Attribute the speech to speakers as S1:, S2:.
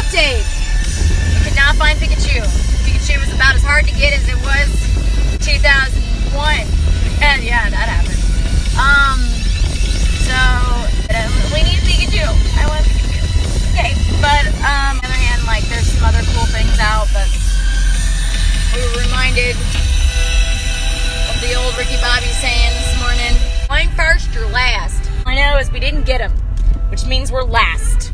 S1: Update. We could not find Pikachu. Pikachu was about as hard to get as it was 2001. And yeah, that happened. So we need Pikachu. I want Pikachu. Okay, but on the other hand, like there's some other cool things out, but we were reminded of the old Ricky Bobby saying this morning, "Mine first, you're last." I know is we didn't get him, which means we're last.